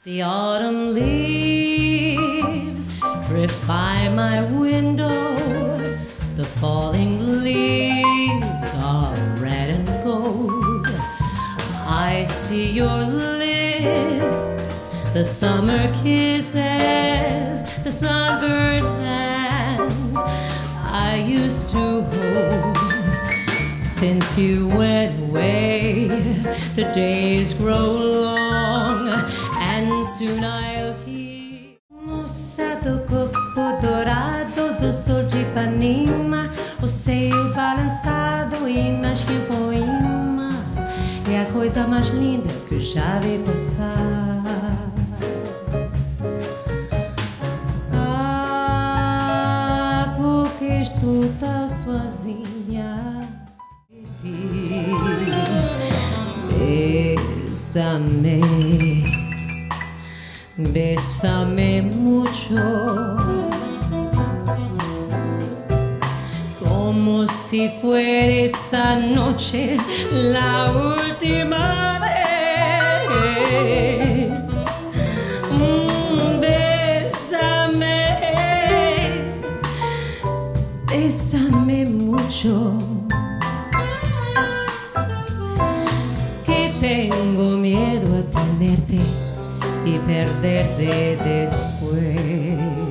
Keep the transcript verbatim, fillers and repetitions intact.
The autumn leaves drift by my window. The falling leaves are red and gold. I see your lips, the summer kisses, the sunburned hands I used to hold. Since you went away, the days grow long, and soon I'll hear. Moça do corpo dourado do sol de Ipanema, o seio balançado e mais que um poema, é a coisa mais linda que eu já vi passar. Ah, porque estou tão sozinha. Bésame, bésame mucho, como si fuera esta noche la última vez. Mm, bésame, bésame mucho. Tengo miedo a tenerte y perderte después.